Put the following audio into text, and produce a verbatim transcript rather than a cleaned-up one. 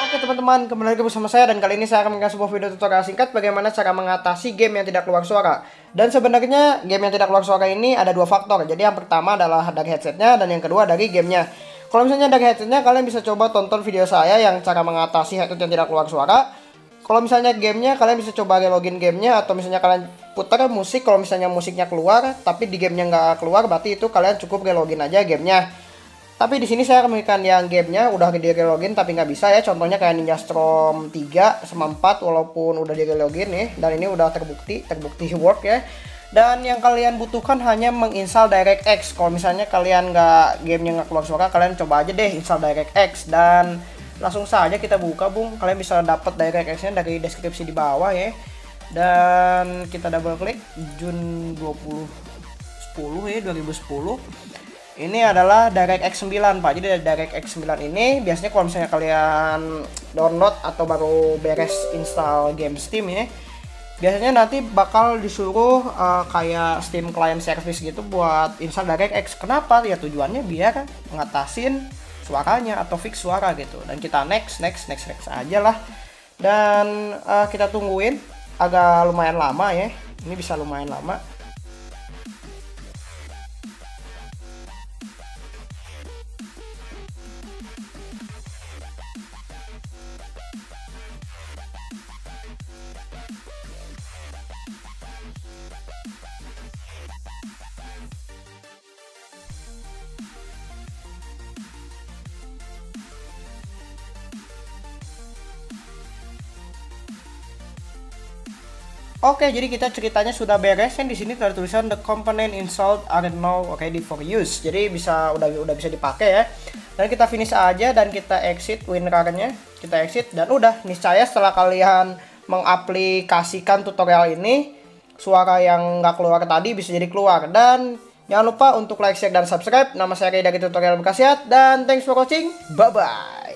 Oke teman-teman, kembali lagi bersama saya dan kali ini saya akan mengasih sebuah video tutorial singkat bagaimana cara mengatasi game yang tidak keluar suara. Dan sebenarnya game yang tidak keluar suara ini ada dua faktor. Jadi yang pertama adalah dari headsetnya dan yang kedua dari gamenya. Kalau misalnya dari headsetnya, kalian bisa coba tonton video saya yang cara mengatasi headset yang tidak keluar suara. Kalau misalnya gamenya, kalian bisa coba login gamenya atau misalnya kalian putar musik. Kalau misalnya musiknya keluar tapi di gamenya nggak keluar, berarti itu kalian cukup login aja gamenya. Tapi di sini saya akan memberikan yang gamenya udah di login tapi nggak bisa ya. Contohnya kayak Ninja Storm tiga sama empat walaupun udah di login nih. Dan ini udah terbukti, terbukti work ya. Dan yang kalian butuhkan hanya menginstal DirectX. Kalau misalnya kalian nggak gamenya nggak keluar suara, kalian coba aja deh install DirectX. Dan langsung saja kita buka bung. Kalian bisa dapat DirectX-nya dari deskripsi di bawah ya. Dan kita double klik Jun dua puluh sepuluh ya, dua ribu sepuluh. Ini adalah DirectX sembilan Pak. Jadi DirectX sembilan ini biasanya kalau misalnya kalian download atau baru beres install game Steam ya, biasanya nanti bakal disuruh uh, kayak Steam Client Service gitu buat install DirectX. Kenapa? Ya tujuannya biar ngatasin suaranya atau fix suara gitu. Dan kita next, next, next, next aja lah. Dan uh, kita tungguin agak lumayan lama ya. Ini bisa lumayan lama. Oke, jadi kita ceritanya sudah beres. Yang di sini tertulisan the component installed are now ready for use. Jadi bisa udah udah bisa dipakai ya. Dan kita finish aja dan kita exit WinRAR-nya. Kita exit dan udah niscaya setelah kalian mengaplikasikan tutorial ini, suara yang nggak keluar tadi bisa jadi keluar. Dan jangan lupa untuk like, share, dan subscribe. Nama saya Ray dari Tutorial Bekasiat dan thanks for watching. Bye bye.